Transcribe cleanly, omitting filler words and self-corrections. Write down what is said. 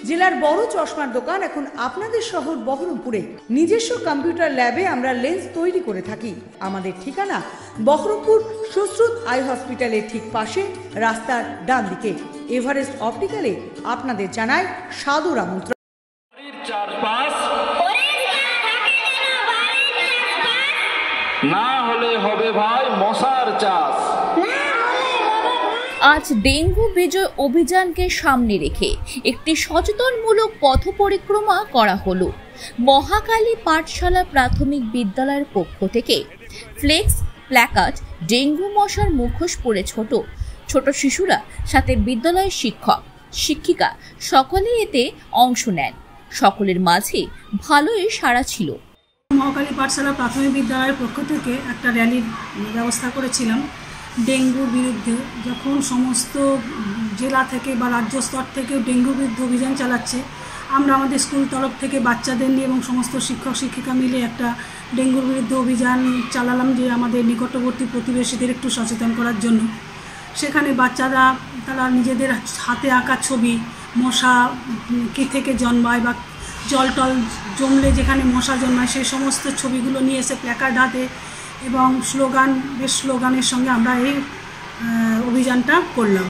জেলার বড় চশমার দোকান এখন আপনাদের শহর বহরমপুরে। নিজস্ব কম্পিউটার ল্যাবে আমরা লেন্স তৈরি করে থাকি। আমাদের ঠিকানা বহরমপুর সুশ্রুত আই হসপিটালের ঠিক পাশে, রাস্তার ডান দিকে। এভারেস্ট অপটিক্যালে আপনাদের জানায় সাদর আমন্ত্রণ। না হলে হবে ভাই মশার চাষ। আজ ডেঙ্গু বিজয় অভিযানকে সামনে রেখে একটি সচেতনমূলক পথ পরিক্রমা করা হলো। মহাকালী পাঠশালা প্রাথমিক বিদ্যালয়ের পক্ষ থেকে ফ্লেক্স, প্ল্যাকার্ড, ডেঙ্গু মশার মুখোশ পরে ছোট ছোট শিশুরা, সাথে বিদ্যালয়ের শিক্ষক শিক্ষিকা সকলেই এতে অংশ নেন। সকলের মাঝে ভালোই সাড়া ছিল। মহাকালী পাঠশালা প্রাথমিক বিদ্যালয়ের পক্ষ থেকে একটা র্যালির ব্যবস্থা করেছিলাম ডেঙ্গুর বিরুদ্ধে। যখন সমস্ত জেলা থেকে বা রাজ্য স্তর থেকে ডেঙ্গু বিরুদ্ধে অভিযান চালাচ্ছে, আমরা আমাদের স্কুল তরফ থেকে বাচ্চাদের নিয়ে এবং সমস্ত শিক্ষক শিক্ষিকা মিলে একটা ডেঙ্গুর বিরুদ্ধে অভিযান চালালাম, যে আমাদের নিকটবর্তী প্রতিবেশীদের একটু সচেতন করার জন্য। সেখানে বাচ্চারা তারা নিজেদের হাতে আঁকা ছবি, মশা কী থেকে জন্মায় বা জল টল জমলে যেখানে মশা জন্মায় সেই সমস্ত ছবিগুলো নিয়ে এসে প্ল্যাকার্ড হাতে এবং স্লোগানের সঙ্গে আমরা এই অভিযানটা করলাম।